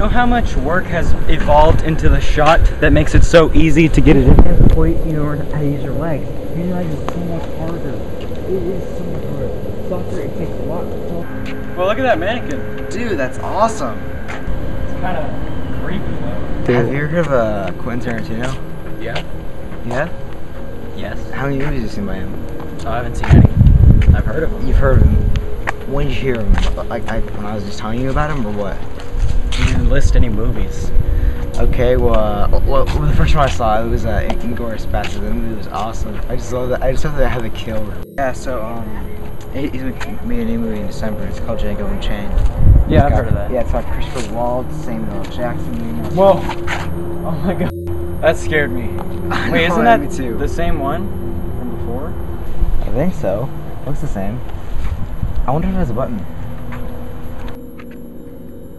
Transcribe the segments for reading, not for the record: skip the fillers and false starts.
know how much work has evolved into the shot that makes it so easy to get it in? Before you know how to use your legs. You realize it's so much harder. It is so much harder. Soccer, it takes a lot. Well, look at that mannequin. Dude, that's awesome. It's kind of creepy though. Have you heard of Quentin Tarantino? Yeah. Yeah? Yes. How many movies have you seen by him? Oh, I haven't seen any. I've heard of him. You've heard of him. When did you hear him? Like when I was just telling you about him, or what? You didn't list any movies. Okay, well, the first one I saw, it was Inglourious Basterds. The movie was awesome. I just love that. I just love that I had the kill. Yeah, so he's made a new movie in December. It's called Django Unchained. Yeah, I've heard of that. Yeah, it's got Christopher Waltz, Samuel L. Jackson. Whoa! Oh my god, that scared me. Wait, isn't that the same one from before? I think so. Looks the same. I wonder if it has a button.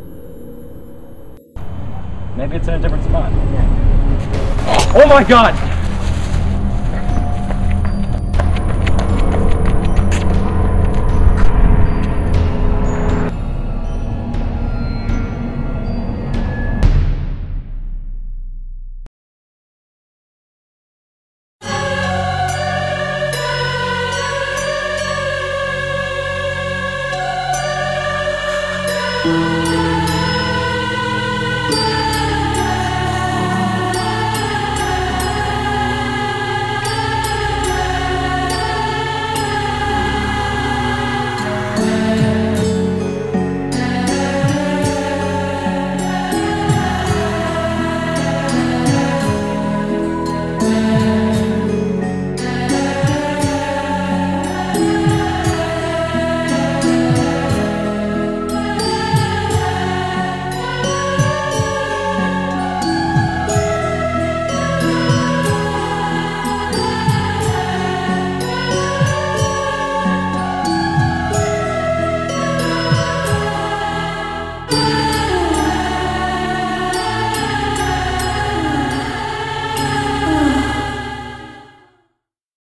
Maybe it's in a different spot. Yeah. Oh my god!